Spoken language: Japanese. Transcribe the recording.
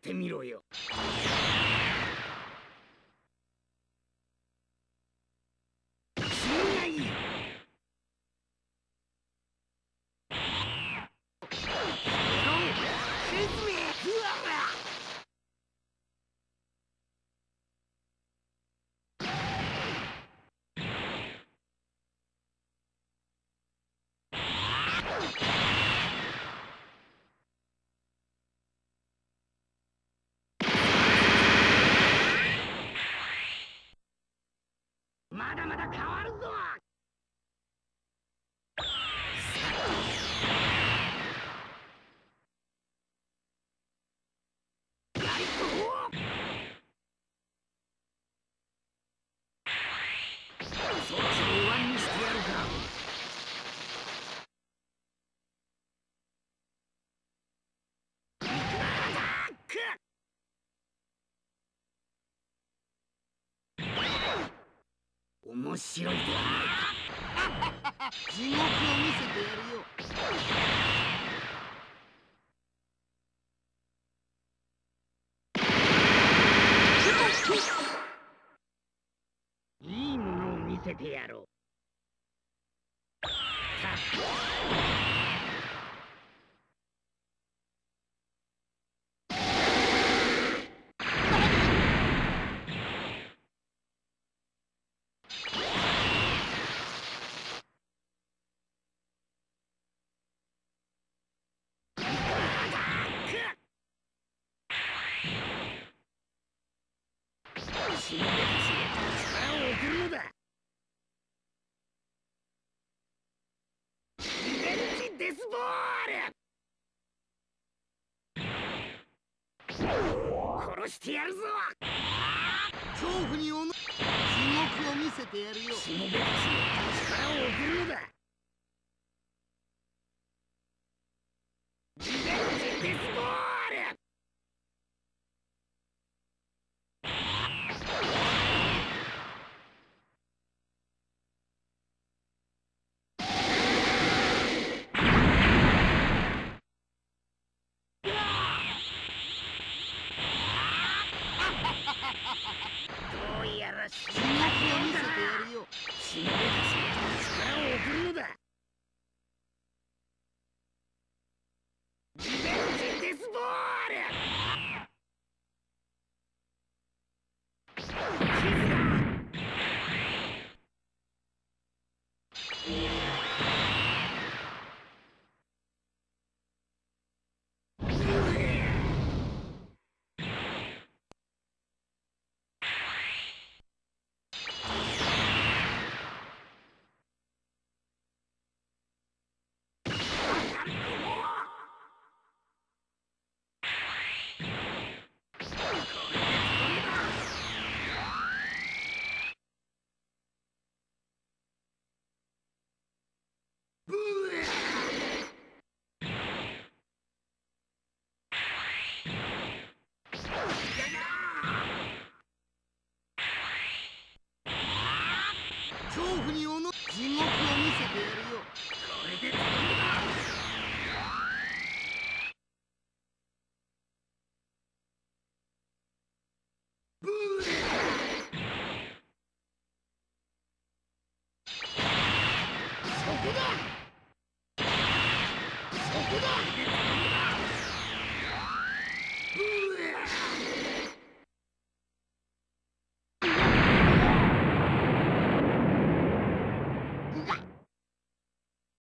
ってみろよ。君がいい。まだまだ変わるぞ。そろそろ終わりにしてやるか。面白いではないか。地獄を見せてやるよ。いいものを見せてやろう。しもべたし力を送るのだ。リベンジデスボール。殺してやるぞ。恐怖におの地獄を見せてやるよ。しもべたし力を送るのだ。リベンジデスボール。どうやら地獄を見せてやるよ。しもべたし力を送るのだ。リベンジデスボール。恐怖に